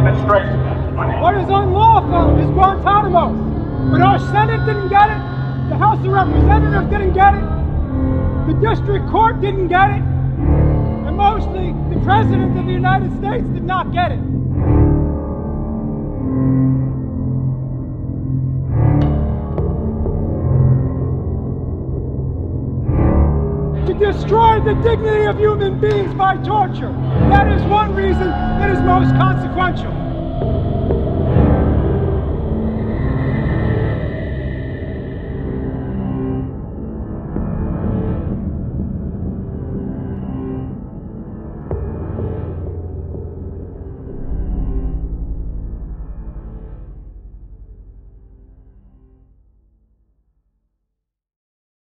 demonstration. What is unlawful is Guantánamo. But our Senate didn't get it, the House of Representatives didn't get it, the District Court didn't get it, and mostly the President of the United States did not get it. To destroy the dignity of human beings by torture. That is one reason that is most consequential.